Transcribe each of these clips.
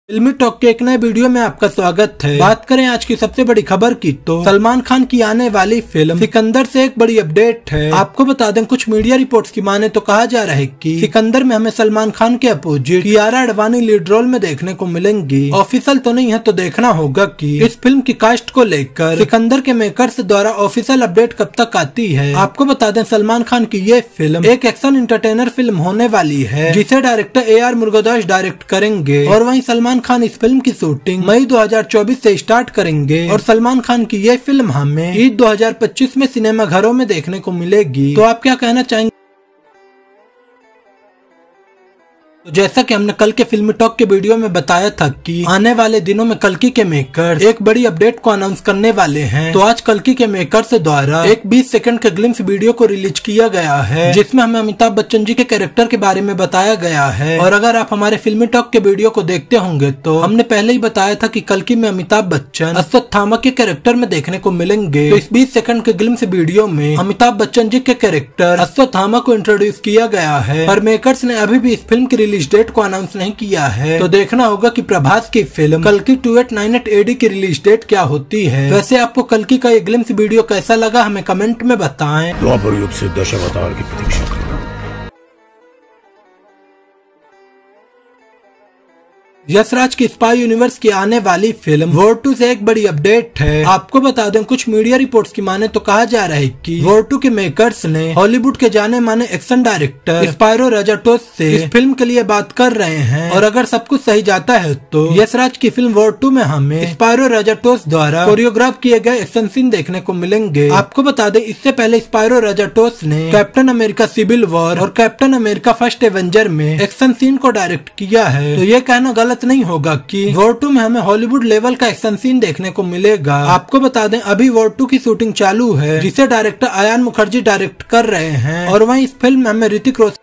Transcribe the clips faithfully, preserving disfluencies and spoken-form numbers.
फिल्मी टॉक के एक नए वीडियो में आपका स्वागत है। बात करें आज की सबसे बड़ी खबर की तो सलमान खान की आने वाली फिल्म सिकंदर से एक बड़ी अपडेट है। आपको बता दें, कुछ मीडिया रिपोर्ट्स की माने तो कहा जा रहा है कि सिकंदर में हमें सलमान खान के opposite Kiara Advani lead role में देखने को मिलेंगी। ऑफिशियल तो नहीं है, तो देखना होगा कि इस फिल्म की कास्ट को लेकर सिकंदर के मेकर्स द्वारा ऑफिशियल अपडेट कब तक आती है। आपको बता दें, सलमान खान की ये फिल्म एक एक्शन इंटरटेनर फिल्म होने वाली है, जिसे director A R Murugadoss direct करेंगे। और वहीं सलमान खान इस फिल्म की शूटिंग मई दो हज़ार चौबीस से स्टार्ट करेंगे और सलमान खान की ये फिल्म हमें ईद दो हज़ार पच्चीस में सिनेमा घरों में देखने को मिलेगी। तो आप क्या कहना चाहेंगे? तो जैसा कि हमने कल के फिल्मी टॉक के वीडियो में बताया था कि आने वाले दिनों में कल्कि के मेकर्स एक बड़ी अपडेट को अनाउंस करने वाले हैं। तो आज कल्कि के मेकर्स द्वारा एक बीस सेकंड के ग्लिम्स वीडियो को रिलीज किया गया है, जिसमें हमें अमिताभ बच्चन जी के कैरेक्टर के बारे में बताया गया है। और अगर आप हमारे फिल्मी टॉक के वीडियो को देखते होंगे तो हमने पहले ही बताया था कि कल्कि में अमिताभ बच्चन अश्वत्थामा के कैरेक्टर में देखने को मिलेंगे। तो इस बीस सेकंड के ग्लिम्स वीडियो में अमिताभ बच्चन जी के कैरेक्टर अश्वत्थामा को इंट्रोड्यूस किया गया है, पर मेकर्स ने अभी भी इस फिल्म की रिलीज डेट को अनाउंस नहीं किया है। तो देखना होगा कि प्रभास की फिल्म कल्कि two eight nine eight AD की रिलीज डेट क्या होती है। वैसे आपको कल्कि का ये ग्लिम्स वीडियो कैसा लगा, हमें कमेंट में बताएं। द्वापर युग से दशावतार की प्रतीक्षा करो। यश राज की स्पाई यूनिवर्स की आने वाली फिल्म वॉर टू से एक बड़ी अपडेट है। आपको बता दें, कुछ मीडिया रिपोर्ट्स की माने तो कहा जा रहा है कि वॉर टू के मेकर्स ने हॉलीवुड के जाने माने एक्शन डायरेक्टर स्पाइरो राजाटोस से इस फिल्म के लिए बात कर रहे हैं। और अगर सब कुछ सही जाता है तो यश राज की फिल्म वॉर टू में हमें स्पाइरो राजाटोस द्वारा कोरियोग्राफ किए गए एक्शन सीन देखने को मिलेंगे। आपको बता दें, इससे पहले स्पाइरो राजाटोस ने कैप्टन अमेरिका सिविल वॉर और कैप्टन अमेरिका फर्स्ट एवेंजर में एक्शन सीन को डायरेक्ट किया है। तो ये कहना गलत नहीं होगा कि वॉर टू में हमें हॉलीवुड लेवल का एक्शन सीन देखने को मिलेगा। आपको बता दें, अभी वॉर टू की शूटिंग चालू है, जिसे डायरेक्टर आयान मुखर्जी डायरेक्ट कर रहे हैं। और वहीं इस फिल्म में हमें ऋतिक रोशन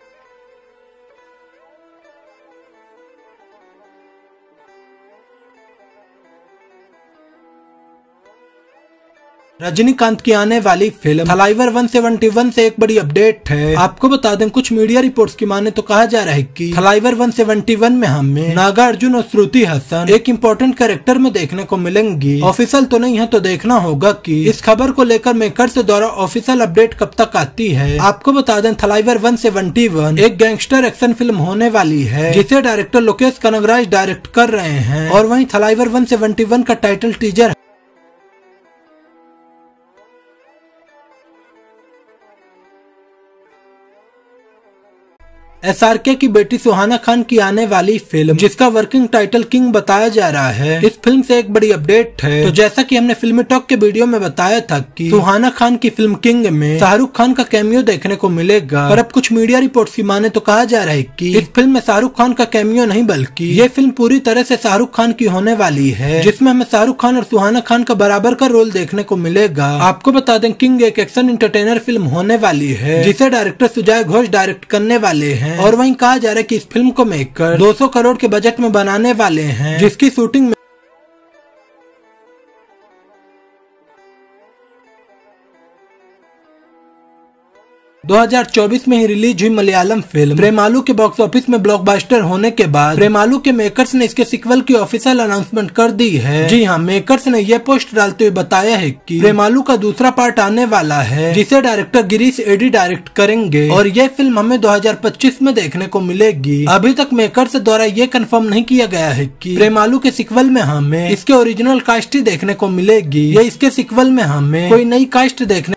रजनीकांत की आने वाली फिल्म थलाइवर एक सौ इकहत्तर से एक बड़ी अपडेट है। आपको बता दें, कुछ मीडिया रिपोर्ट्स की माने तो कहा जा रहा है कि थलाइवर एक सौ इकहत्तर में हमें नागार्जुन और श्रुति हसन एक इम्पोर्टेंट कैरेक्टर में देखने को मिलेंगी। ऑफिशियल तो नहीं है, तो देखना होगा कि इस खबर को लेकर मेकर्स द्वारा ऑफिशियल अपडेट कब तक आती है। आपको बता दें, थलाइवर एक सौ इकहत्तर एक गैंगस्टर एक्शन फिल्म होने वाली है, जिसे डायरेक्टर लोकेश कनगराज डायरेक्ट कर रहे हैं। और वहीं थलाइवर एक सौ इकहत्तर का टाइटल टीजर एस आर के की बेटी सुहाना खान की आने वाली फिल्म, जिसका वर्किंग टाइटल किंग बताया जा रहा है, इस फिल्म से एक बड़ी अपडेट है। तो जैसा कि हमने फिल्मी टॉक के वीडियो में बताया था कि सुहाना खान की फिल्म किंग में शाहरुख खान का कैमियो देखने को मिलेगा। पर अब कुछ मीडिया रिपोर्ट्स की माने तो कहा जा रहा है कि इस फिल्म में शाहरुख खान का कैमियो नहीं, बल्कि ये फिल्म पूरी तरह से शाहरुख खान की होने वाली है, जिसमें हमें शाहरुख खान और सुहाना खान का बराबर का रोल देखने को मिलेगा। आपको बता दें, किंग एक एक्शन इंटरटेनर फिल्म होने वाली है, जिसे डायरेक्टर सुजय घोष डायरेक्ट करने वाले हैं। और वहीं कहा जा रहा है कि इस फिल्म को मेकर दो सौ करोड़ के बजट में बनाने वाले हैं, जिसकी शूटिंग में दो हज़ार चौबीस में ही रिलीज हुई मलयालम फिल्म प्रेमालू के बॉक्स ऑफिस में ब्लॉकबस्टर होने के बाद प्रेमालू के मेकर्स ने इसके सीक्वल की ऑफिशियल अनाउंसमेंट कर दी है। जी हाँ, मेकर्स ने यह पोस्ट डालते हुए बताया है कि प्रेमालू का दूसरा पार्ट आने वाला है, जिसे डायरेक्टर गिरीश एडी डायरेक्ट करेंगे। और यह फिल्म हमें दो हज़ार पच्चीस में देखने को मिलेगी। अभी तक मेकर्स द्वारा ये कंफर्म नहीं किया गया है कि प्रेमालू के सीक्वल में हमें इसके ओरिजिनल कास्ट ही देखने को मिलेगी या इसके सीक्वल में हमें कोई नई कास्ट देखने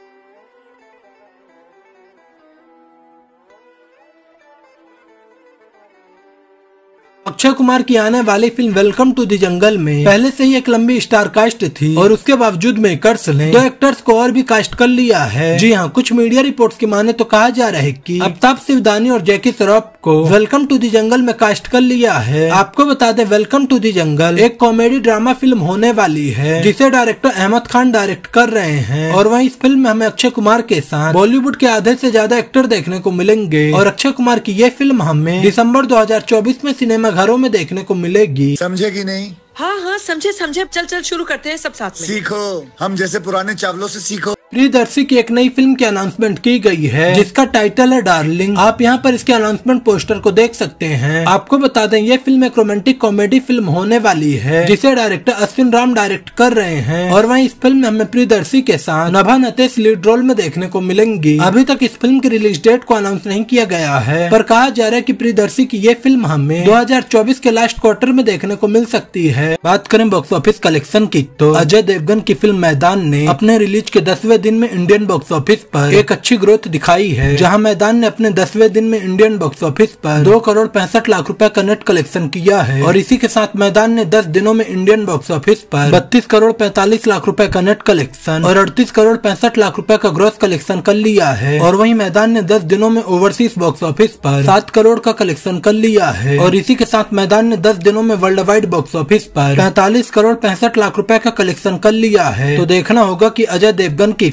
अक्षय कुमार की आने वाली फिल्म वेलकम टू द जंगल में पहले से ही एक लंबी स्टार कास्ट थी, और उसके बावजूद मेकर्स ने दो एक्टर्स को और भी कास्ट कर लिया है। जी हाँ, कुछ मीडिया रिपोर्ट्स की माने तो कहा जा रहा है कि अमिताभ सिवदानी और जैकी श्रॉफ को वेलकम टू द जंगल में कास्ट कर लिया है। आपको बता दें, वेलकम टू द जंगल एक कॉमेडी ड्रामा फिल्म होने वाली है, जिसे डायरेक्टर अहमद खान डायरेक्ट कर रहे हैं। और वहीं इस फिल्म में हमें अक्षय कुमार के साथ बॉलीवुड के आधे से ज्यादा एक्टर देखने को मिलेंगे। और अक्षय कुमार की ये फिल्म हमें दिसंबर दो हज़ार चौबीस में सिनेमा घरों में देखने को मिलेगी। समझे कि नहीं? हाँ हाँ समझे समझे। चल चल शुरू करते हैं सब साथ में। सीखो, हम जैसे पुराने चावलों से सीखो। प्रियदर्शी की एक नई फिल्म की अनाउंसमेंट की गई है जिसका टाइटल है डार्लिंग। आप यहाँ पर इसके अनाउंसमेंट पोस्टर को देख सकते हैं। आपको बता दें ये फिल्म एक रोमांटिक कॉमेडी फिल्म होने वाली है जिसे डायरेक्टर अश्विन राम डायरेक्ट कर रहे हैं और वहीं इस फिल्म में हमें प्रियदर्शी के साथ नभा नतेश लीड रोल में देखने को मिलेंगी। अभी तक इस फिल्म की रिलीज डेट को अनाउंस नहीं किया गया है, पर कहा जा रहा है कि प्रियदर्शी की ये फिल्म हमें दो हज़ार चौबीस के लास्ट क्वार्टर में देखने को मिल सकती है। बात करें बॉक्स ऑफिस कलेक्शन की तो अजय देवगन की फिल्म मैदान ने अपने रिलीज के दसवें दिन में इंडियन बॉक्स ऑफिस पर एक अच्छी ग्रोथ दिखाई है, जहां मैदान ने अपने दसवें दिन में इंडियन बॉक्स ऑफिस पर दो करोड़ पैंसठ लाख रुपए का नेट कलेक्शन किया है और इसी के साथ मैदान ने दस दिनों में इंडियन बॉक्स ऑफिस पर बत्तीस करोड़ पैंतालीस लाख रुपए का नेट कलेक्शन और अड़तीस करोड़ पैंसठ लाख रुपए का ग्रॉस कलेक्शन कर लिया है। और वहीं मैदान ने दस दिनों में ओवरसीज बॉक्स ऑफिस पर सात करोड़ का कलेक्शन कर लिया है और इसी के साथ मैदान ने दस दिनों में वर्ल्ड वाइड बॉक्स ऑफिस पर पैंतालीस करोड़ पैंसठ लाख रुपए का कलेक्शन कर लिया है। तो देखना होगा कि अजय देवगन की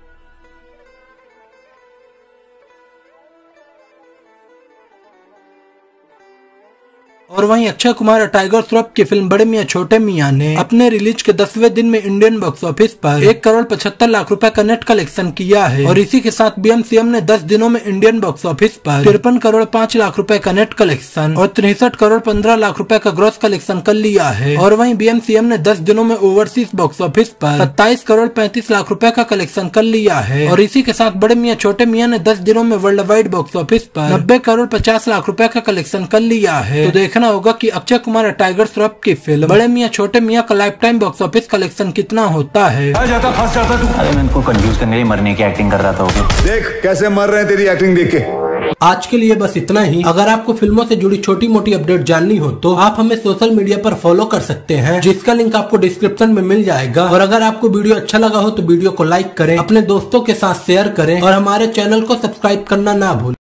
और वहीं अक्षय कुमार और टाइगर श्रॉफ की फिल्म बड़े मियां छोटे मियां ने अपने रिलीज के दसवें दिन में इंडियन बॉक्स ऑफिस पर एक करोड़ पचहत्तर लाख रुपए का नेट कलेक्शन किया है और इसी के साथ बीएमसीएम ने दस दिनों में इंडियन बॉक्स ऑफिस पर तिरपन करोड़ पाँच लाख रुपए का नेट कलेक्शन और तिरसठ करोड़ पंद्रह लाख रुपए का ग्रॉस कलेक्शन कर लिया है। और वहीं बीएमसीएम ने दस दिनों में ओवरसीज बॉक्स ऑफिस पर सत्ताईस करोड़ पैंतीस लाख रुपए का कलेक्शन कर लिया है और इसी के साथ बड़े मियां छोटे मियां ने दस दिनों में वर्ल्ड वाइड बॉक्स ऑफिस पर नब्बे करोड़ पचास लाख रुपए का कलेक्शन कर लिया है। तो देखना होगा कि अक्षय कुमार और टाइगर श्रॉफ की फिल्म बड़े मियां छोटे मियां का lifetime box office collection कितना होता है। आ जाता फंस जाता तू। अरे मैं इनको कंफ्यूज करने के लिए मरने की एक्टिंग कर रहा था। देख कैसे मर रहे हैं तेरी एक्टिंग देख के। आज के लिए बस इतना ही। अगर आपको फिल्मों से जुड़ी छोटी मोटी अपडेट जाननी हो तो आप हमें सोशल मीडिया पर फॉलो कर सकते हैं, जिसका लिंक आपको डिस्क्रिप्शन में मिल जाएगा। और अगर आपको वीडियो अच्छा लगा हो तो वीडियो को लाइक करें, अपने दोस्तों के साथ शेयर करें और हमारे चैनल को सब्सक्राइब करना ना भूलें।